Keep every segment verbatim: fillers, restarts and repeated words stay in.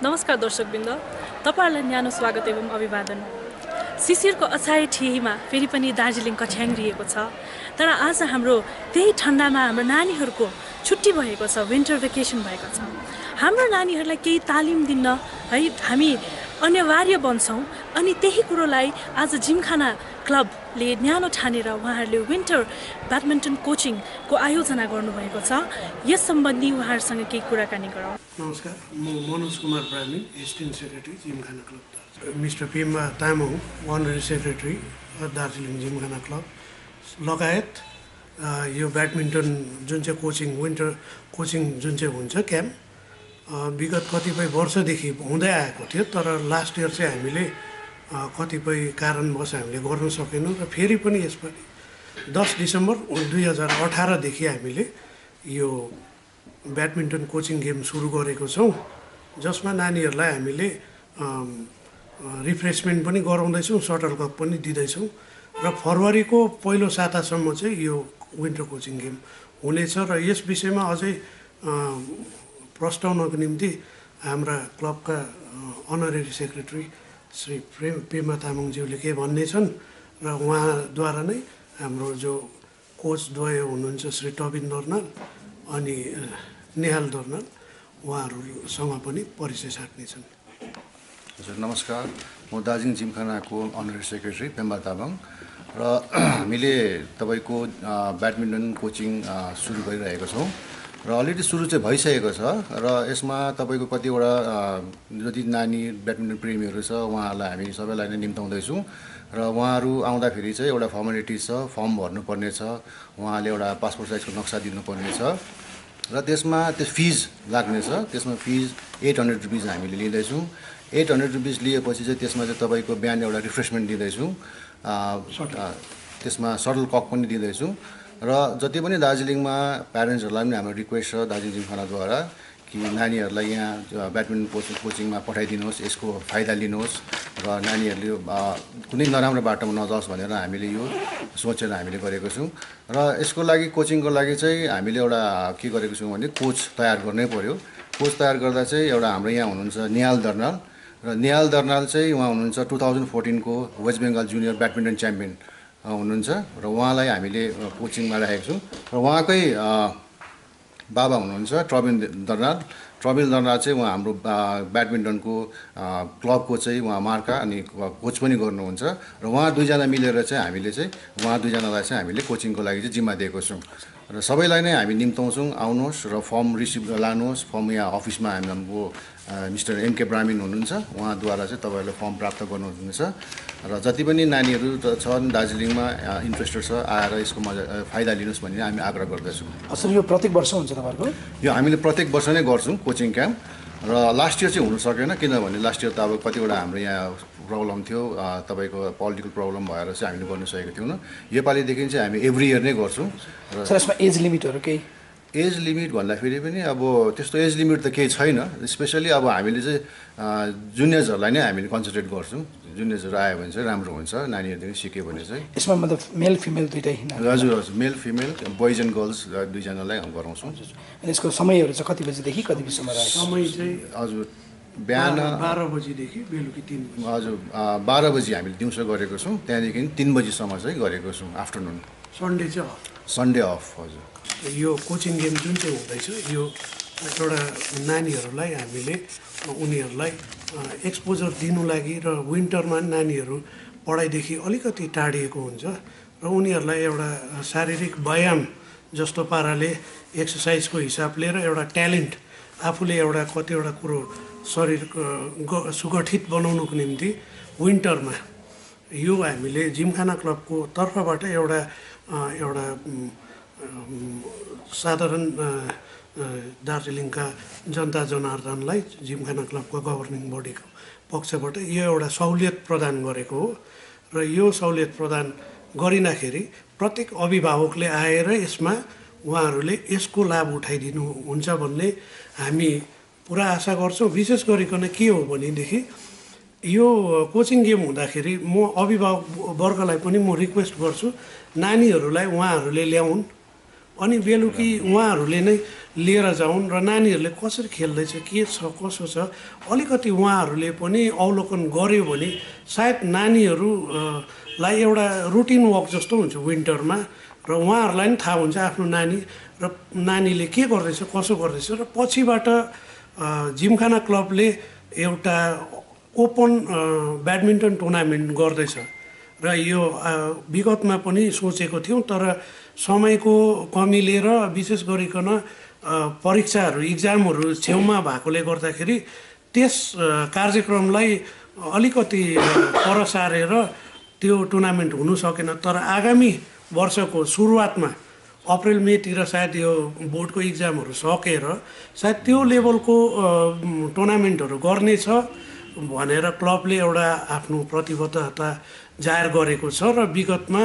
नमस्कार दर्शकवृन्द, तपाईहरुलाई न्यानो स्वागत एवं अभिवादन। शिशिरको अछाई ठेहीमा फेरि पनि दार्जिलिङ कठ्याङ्ग्रिएको छ। तर आज हाम्रो त्यही ठन्डामा हाम्रो नानीहरूको छुट्टी भएको छ, विन्टर भेकेसन भएको छ। हाम्रो नानीहरूलाई केही तालिम दिन है हामी अनिवार्य बन्छौँ अनि त्यही कुरोलाई आज जिमखाना क्लबले न्यानो ठानेर उहाँहरूले विन्टर ब्याडमिन्टन कोचिङको आयोजना गर्नुभएको छ। यस सम्बन्धी उहाँहरूसँग केही कुराकानी गरौँ। नमस्कार, म Manoj Kumar Brahman, assistant secretary gymkhana club. Mister Pemba Tamang, honorary secretary Darjeeling gymkhana club लगायत यो ब्याडमिन्टन जुन चाहिँ कोचिङ विन्टर कोचिङ जुन चाहिँ हुन्छ क्याम्प विगत कतिपय वर्षदेखि हुँदै आएको थियो। तर लास्ट इयर चाहिँ हामीले कतिपय कारणवश हामीले गर्न सकेनौँ र फेरि पनि यसपालि दस डिसेम्बर दुई हजार अठारदेखि हामीले यो ब्याडमिन्टन कोचिङ गेम सुरु गरेको छौँ, जसमा नानीहरूलाई हामीले रिफ्रेसमेन्ट पनि गराउँदैछौँ, सटल कप पनि दिँदैछौँ र फरवरीको पहिलो सातासम्म चाहिँ यो विन्टर कोचिङ गेम हुनेछ। र यस विषयमा अझै प्रस्तावनको निम्ति हाम्रा क्लबका अनरेरी सेक्रेटरी श्री प्रेम पेम्बा तामाङज्यूले के भन्ने छन् र उहाँद्वारा नै हाम्रो जो कोच द्वय हुनुहुन्छ श्री टबिन दर्नाल अनि नेहाल दर्नाल उहाँहरूसँग पनि परिचय साट्नेछन्। हजुर नमस्कार, म दार्जिलिङ जिमखानाको अनरेरी सेक्रेटरी पेम्बा तामाङ र हामीले तपाईँको ब्याडमिन्टन कोचिङ सुरु गरिरहेको छौँ र अलरेडी सुरु चाहिँ भइसकेको छ र यसमा तपाईँको कतिवटा जति नानी ब्याडमिन्टन प्रेमीहरू छ उहाँहरूलाई हामी सबैलाई नै निम्ताउँदैछौँ र उहाँहरू आउँदाखेरि चाहिँ एउटा फर्मालिटी छ, फर्म भर्नुपर्ने छ, उहाँले एउटा पासपोर्ट साइजको नक्सा दिनुपर्ने छ र त्यसमा त्यो फिज लाग्नेछ। त्यसमा फिज एट हन्ड्रेड रुपिज हामीले लिँदैछौँ। एट हन्ड्रेड रुपिज लिएपछि चाहिँ त्यसमा चाहिँ तपाईँको बिहान एउटा रिफ्रेसमेन्ट दिँदैछौँ, त्यसमा सटल कक पनि दिँदैछौँ र जति पनि दार्जिलिङमा प्यारेन्ट्सहरूलाई पनि हाम्रो रिक्वेस्ट छ दार्जिलिङ जिमखानाद्वारा कि नानीहरूलाई यहाँ ब्याडमिन्टन कोचिङ कोचिङमा पठाइदिनुहोस्, यसको फाइदा लिनुहोस् र नानीहरूले कुनै नराम्रो बाटोमा नजाओस् भनेर हामीले यो सोचेर हामीले गरेको छौँ। र यसको लागि कोचिङको लागि चाहिँ हामीले एउटा के गरेको छौँ भने कोच तयार गर्नै पर्यो। कोच तयार गर्दा चाहिँ एउटा हाम्रो यहाँ हुनुहुन्छ नेहाल दर्नाल र नेहाल दर्नाल चाहिँ उहाँ हुनुहुन्छ टु थाउजन्ड फोर्टिनको West Bengal junior badminton champion हुनुहुन्छ र उहाँलाई हामीले कोचिङमा राखेको छौँ र उहाँकै बाबा हुनुहुन्छ ट्रबिन दर्नाल। ट्रबिन दर्नाल चाहिँ उहाँ हाम्रो ब्याडमिन्टनको क्लबको चाहिँ उहाँ मार्का अनि कोच पनि गर्नुहुन्छ र उहाँ दुईजना मिलेर चाहिँ हामीले चाहिँ उहाँ दुईजनालाई चाहिँ हामीले कोचिङको लागि चाहिँ जिम्मा दिएको छौँ र सबैलाई नै हामी निम्ताउँछौँ, आउनुहोस् र फर्म रिसिभ लानुहोस्। फर्म यहाँ अफिसमा हाम्रो मिस्टर एमके ब्राह्मण हुनुहुन्छ, उहाँद्वारा चाहिँ तपाईँहरूले फर्म प्राप्त गर्नुहुनेछ र जति पनि नानीहरू छन् दार्जिलिङमा इन्ट्रेस्टेड छ आएर यसको मजा फाइदा लिनुहोस् भन्ने हामी आग्रह गर्दछौँ। सर यो प्रत्येक वर्ष हुन्छ तपाईँहरूको? यो हामीले प्रत्येक वर्ष नै गर्छौँ कोचिङ क्याम्प र लास्ट इयर चाहिँ हुनु सकेन किनभने लास्ट इयर त अब कतिवटा हाम्रो यहाँ प्रब्लम थियो, तपाईँको पोलिटिकल प्रब्लम भएर चाहिँ हामीले गर्नु सकेको थियौँ। योपालिदेखि चाहिँ हामी एभ्री इयर नै गर्छौँ। र सर यसमा एज लिमिटहरू केही? एज लिमिट भन्दाखेरि पनि अब त्यस्तो एज लिमिट त केही छैन। स्पेसली अब हामीले चाहिँ जुनियर्सहरूलाई नै हामीले कन्सन्ट्रेट गर्छौँ। जुनियर्सहरू आयो भने चाहिँ राम्रो हुन्छ, नानीहरूदेखि सिक्यो भने चाहिँ। यसमा मतलब मेल फिमेल दुइटै? हजुर हजुर, male female boys and girls दुईजनालाई गराउँछौँ। अनि यसको समयहरू चाहिँ कति बजीदेखि कति बजीसम्म रहेको? समय चाहिँ हजुर बिहान बाह्र बजीदेखि बेलुकी तिन बजी। हजुर बाह्र बजी हामीले दिउँसो गरेको छौँ, त्यहाँदेखि तिन बजीसम्म चाहिँ गरेको छौँ आफ्टरनुन। सन्डे चाहिँ अफ? Sunday off. हजुर यो कोचिङ गेम जुन चाहिँ हुँदैछ यो एउटा नानीहरूलाई हामीले उनीहरूलाई एक्सपोजर दिनु लागि र विन्टरमा नानीहरू पढाइदेखि अलिकति टाढिएको हुन्छ र उनीहरूलाई एउटा शारीरिक व्यायाम जस्तो पाराले एक्सर्साइजको हिसाबले र एउटा ट्यालेन्ट आफूले एउटा कतिवटा कुरो शरीर सुगठित बनाउनुको निम्ति विन्टरमा यो हामीले जिमखाना क्लबको तर्फबाट एउटा एउटा साधारण दार्जिलिङका जनता जनार्दनलाई जिमखाना क्लबको गभर्निङ बडीको पक्षबाट यो एउटा सहुलियत प्रदान गरेको हो र यो सहुलियत प्रदान गरिँदाखेरि प्रत्येक अभिभावकले आएर यसमा उहाँहरूले यसको लाभ उठाइदिनु हुन्छ भन्ने हामी पुरा आशा गर्छौँ। विशेष गरिकन के हो भनेदेखि यो कोचिङ गेम हुँदाखेरि म अभिभावक वर्गलाई पनि म रिक्वेस्ट गर्छु नानीहरूलाई उहाँहरूले ल्याउन् अनि बेलुकी उहाँहरूले नै लिएर जाउन् र नानीहरूले कसरी खेल्दैछ के छ कसो छ अलिकति उहाँहरूले पनि अवलोकन गर्यो भने सायद नानीहरूलाई एउटा रुटिन वर्क जस्तो हुन्छ विन्टरमा र उहाँहरूलाई पनि थाहा हुन्छ आफ्नो नानी र नानीले के गर्दैछ कसो गर्दैछ र पछिबाट जिमखाना क्लबले एउटा ओपन ब्याडमिन्टन टुर्नामेन्ट गर्दैछ र यो विगतमा पनि सोचेको थियौँ तर समयको कमीले र विशेष गरिकन परीक्षाहरू इक्जामहरू छेउमा भएकोले गर्दाखेरि त्यस कार्यक्रमलाई अलिकति पर सारेर त्यो टुर्नामेन्ट हुनु सकेन तर आगामी वर्षको सुरुवातमा अप्रेल मेतिर सायद यो बोर्डको इक्जामहरू सकेर सायद त्यो लेभलको टुर्नामेन्टहरू गर्नेछ भनेर क्लबले एउटा आफ्नो प्रतिबद्धता जाहेर गरेको छ र विगतमा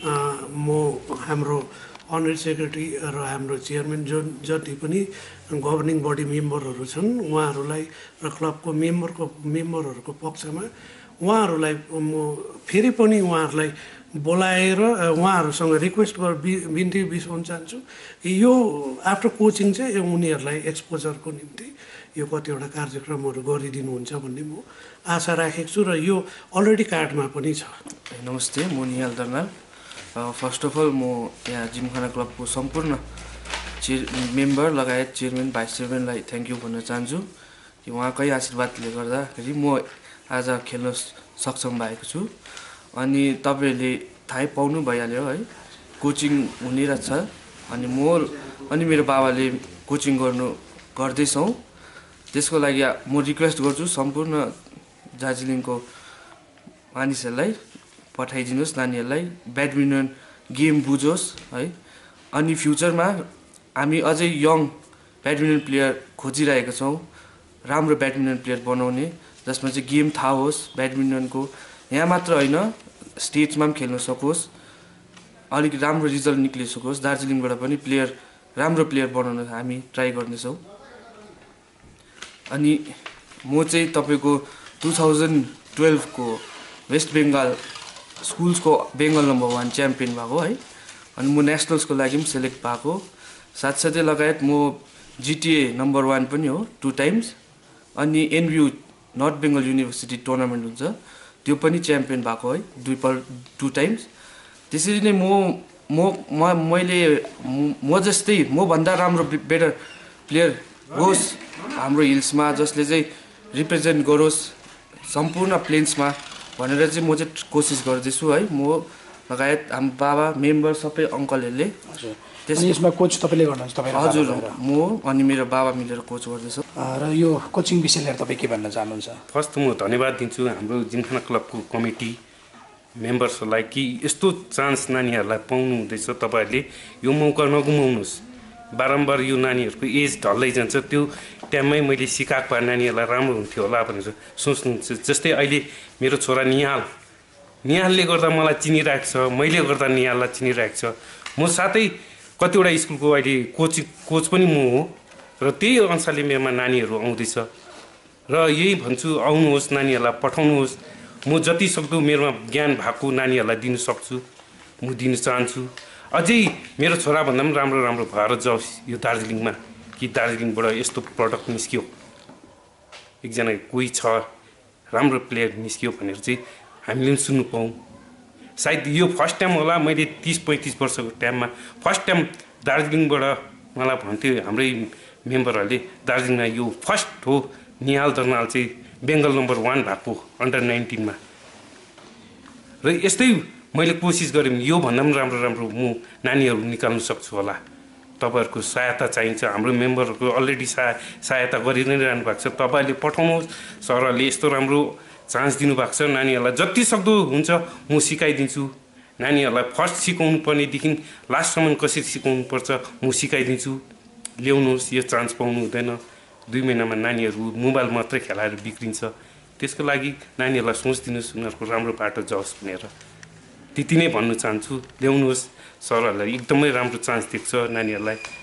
म हाम्रो अनरेरी सेक्रेटरी र हाम्रो चेयरम्यान जुन जति पनि गभर्निङ बडी मेम्बरहरू छन् उहाँहरूलाई र क्लबको मेम्बरको मेम्बरहरूको पक्षमा उहाँहरूलाई म फेरि पनि उहाँहरूलाई बोलाएर उहाँहरूसँग रिक्वेस्ट गर बिन्ती बिसाउन चाहन्छु यो आफ्टर कोचिङ चाहिँ उनीहरूलाई एक्सपोजरको निम्ति यो कतिवटा कार्यक्रमहरू गरिदिनुहुन्छ भन्ने म आशा राखेको छु र यो अलरेडी कार्डमा पनि छ। नमस्ते, म Nihal Darnal. First of all म यहाँ जिमखाना क्लबको सम्पूर्ण चेयर मेम्बर लगायत चेयरम्यान भाइस चेयरम्यानलाई थ्याङ्क यू भन्न चाहन्छु कि उहाँकै आशीर्वादले गर्दाखेरि म आज खेल्न सक्षम भएको छु। अनि तपाईँहरूले थाहै पाउनु भइहाल्यो है, कोचिङ हुने रहेछ। अनि म अनि मेरो बाबाले कोचिङ गर्नु गर्दैछौँ। त्यसको लागि म रिक्वेस्ट गर्छु सम्पूर्ण दार्जिलिङको मानिसहरूलाई पठाइदिनुहोस्, नानीहरूलाई ब्याडमिन्टन गेम बुझोस् है। अनि फ्युचरमा हामी अझै यङ ब्याडमिन्टन प्लेयर खोजिरहेका छौँ, राम्रो ब्याडमिन्टन प्लेयर बनाउने जसमा चाहिँ गेम थाहा होस् ब्याडमिन्टनको, यहाँ मात्र होइन स्टेट्समा पनि खेल्न सकोस्, अलिक राम्रो रिजल्ट निक्लिसकोस्, दार्जिलिङबाट पनि प्लेयर राम्रो प्लेयर बनाउन हामी ट्राई गर्नेछौँ। अनि म चाहिँ तपाईँको टु थाउजन्ड टुवेल्भको वेस्ट बेङ्गाल स्कुल्सको बेङ्गल नम्बर वान च्याम्पियन भएको है। अनि म नेसनल्सको लागि पनि सेलेक्ट भएको, साथसाथै लगायत म जिटिए नम्बर वान पनि हो टु टाइम्स। अनि NBU North Bengal University tournament हुन्छ त्यो पनि च्याम्पियन भएको है दुई पल्ट टु टाइम्स। त्यसरी नै म म मैले म जस्तै मभन्दा राम्रो बेटर प्लेयर होस् हाम्रो हिल्समा, जसले चाहिँ रिप्रेजेन्ट गरोस् सम्पूर्ण प्लेन्समा भनेर चाहिँ म चाहिँ कोसिस गर्दैछु है। म लगायत हाम्रो बाबा मेम्बर सबै अङ्कलहरूले। यसमा कोच तपाईँले गर्नुहुन्छ? तपाईँ हजुर, म अनि मेरो बाबा मिलेर कोच गर्दैछु। र यो कोचिङ विषय लिएर तपाईँ के भन्न चाहनुहुन्छ? फर्स्ट म धन्यवाद दिन्छु हाम्रो जिमखाना क्लबको कमिटी मेम्बर्सहरूलाई कि यस्तो चान्स नानीहरूलाई पाउनु हुँदैछ। तपाईँहरूले यो मौका नगुमाउनुहोस्। बारम्बार यो नानीहरूको एज ढल्दै जान्छ, त्यो टाइममै मैले सिकाएको भए नानीहरूलाई राम्रो हुन्थ्यो होला भनेर सोच्नुहुन्छ। जस्तै अहिले मेरो छोरा निहाल निहालले गर्दा मलाई चिनिरहेको छ, मैले गर्दा निहाललाई चिनिरहेको छ। म साथै कतिवटा स्कुलको अहिले कोचिङ कोच पनि म हो र त्यही अनुसारले मेरोमा नानीहरू आउँदैछ र यही भन्छु, आउनुहोस्, नानीहरूलाई पठाउनुहोस्। म जति सक्दो मेरोमा ज्ञान भएको नानीहरूलाई दिन सक्छु, म दिन चाहन्छु। अझै मेरो छोराभन्दा पनि राम्रो राम्रो भएर जाओस् यो दार्जिलिङमा, कि दार्जिलिङबाट यस्तो प्रडक्ट निस्क्यो, एकजना कोही छ राम्रो प्लेयर निस्क्यो भनेर चाहिँ हामीले पनि सुन्नु पाऊँ। सायद यो फर्स्ट टाइम होला, मैले तिस पैँतिस वर्षको टाइममा फर्स्ट टाइम दार्जिलिङबाट मलाई भन्थ्यो हाम्रै मेम्बरहरूले, दार्जिलिङमा यो फर्स्ट हो निहाल दर्नाल चाहिँ बेङ्गल नम्बर वान भएको अन्डर नाइन्टिनमा। र यस्तै मैले कोसिस गरेँ योभन्दा पनि राम्रो राम्रो म नानीहरू निकाल्नु सक्छु होला। तपाईँहरूको सहायता चाहिन्छ, हाम्रो मेम्बरहरूको अलरेडी सहाय सहायता गरि नै रहनु भएको छ। तपाईँहरूले पठाउनुहोस्, सरहरूले यस्तो राम्रो चान्स दिनुभएको छ, नानीहरूलाई जति सक्दो हुन्छ म सिकाइदिन्छु। नानीहरूलाई फर्स्ट सिकाउनु पर्नेदेखि लास्टसम्म कसरी सिकाउनु पर्छ म सिकाइदिन्छु। ल्याउनुहोस्, यो चान्स पाउनु हुँदैन। दुई महिनामा नानीहरू मोबाइल मात्रै खेलाएर बिग्रिन्छ। त्यसको लागि नानीहरूलाई सोच दिनुहोस्, उनीहरूको राम्रो बाटो जाओस् भनेर त्यति नै भन्नु चाहन्छु। ल्याउनुहोस्, सरहरूलाई एकदमै राम्रो चान्स दिएको छ नानीहरूलाई।